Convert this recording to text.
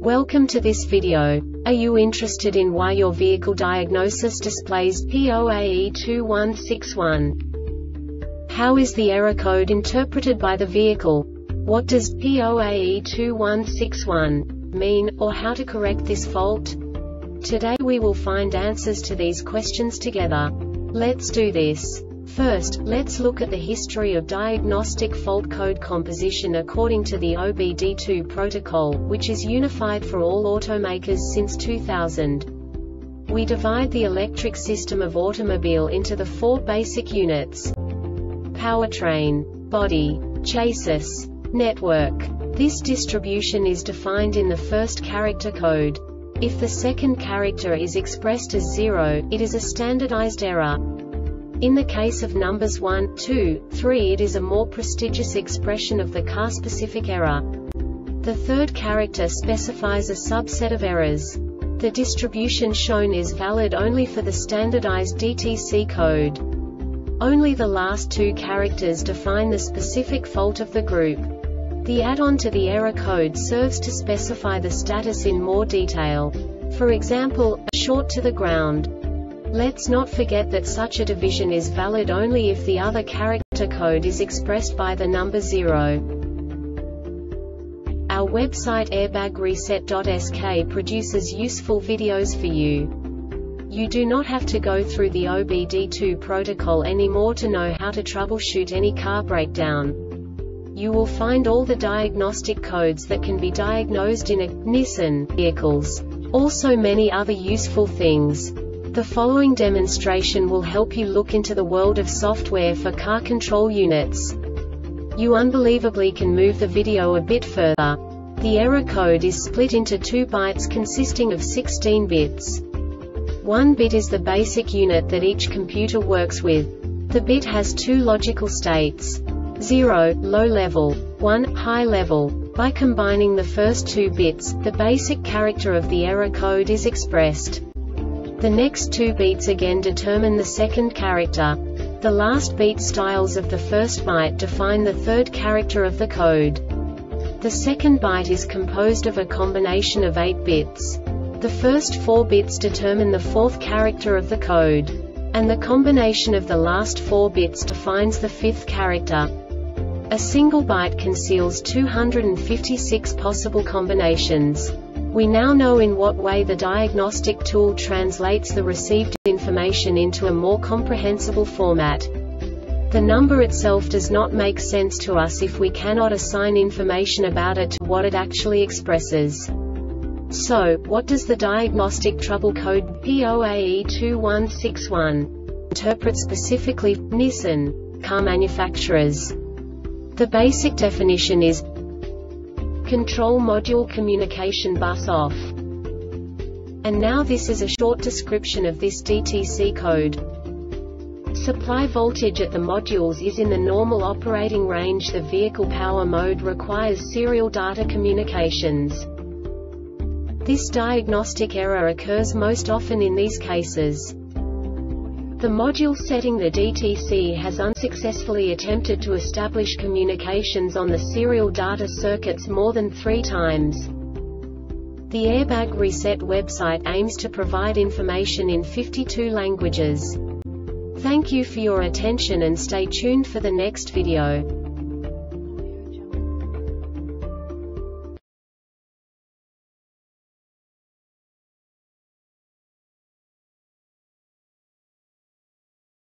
Welcome to this video. Are you interested in why your vehicle diagnosis displays P0AE2161? How is the error code interpreted by the vehicle? What does P0AE2161 mean, or how to correct this fault? Today we will find answers to these questions together. Let's do this. First, let's look at the history of diagnostic fault code composition according to the OBD2 protocol, which is unified for all automakers since 2000. We divide the electric system of automobile into the four basic units: powertrain, body, chassis, network. This distribution is defined in the first character code. If the second character is expressed as 0, it is a standardized error. In the case of numbers 1, 2, 3, it is a more prestigious expression of the car-specific error. The third character specifies a subset of errors. The distribution shown is valid only for the standardized DTC code. Only the last two characters define the specific fault of the group. The add-on to the error code serves to specify the status in more detail. For example, a short to the ground. Let's not forget that such a division is valid only if the other character code is expressed by the number 0. Our website airbagreset.sk produces useful videos for you. You do not have to go through the OBD2 protocol anymore to know how to troubleshoot any car breakdown. You will find all the diagnostic codes that can be diagnosed in a Nissan vehicles. Also many other useful things. The following demonstration will help you look into the world of software for car control units. You unbelievably can move the video a bit further. The error code is split into 2 bytes consisting of 16 bits. 1 bit is the basic unit that each computer works with. The bit has 2 logical states: 0, low level, 1, high level. By combining the first 2 bits, the basic character of the error code is expressed. The next 2 beats again determine the second character. The last beat styles of the first byte define the third character of the code. The second byte is composed of a combination of 8 bits. The first 4 bits determine the fourth character of the code. And the combination of the last 4 bits defines the fifth character. A single byte conceals 256 possible combinations. We now know in what way the diagnostic tool translates the received information into a more comprehensible format. The number itself does not make sense to us if we cannot assign information about it to what it actually expresses. So, what does the diagnostic trouble code P0AE2161 interpret specifically for Nissan car manufacturers? The basic definition is Control Module Communication Bus Off. And now this is a short description of this DTC code. Supply voltage at the modules is in the normal operating range. The vehicle power mode requires serial data communications. This diagnostic error occurs most often in these cases. The module setting the DTC has unsuccessfully attempted to establish communications on the serial data circuits more than 3 times. The Airbag Reset website aims to provide information in 52 languages. Thank you for your attention and stay tuned for the next video.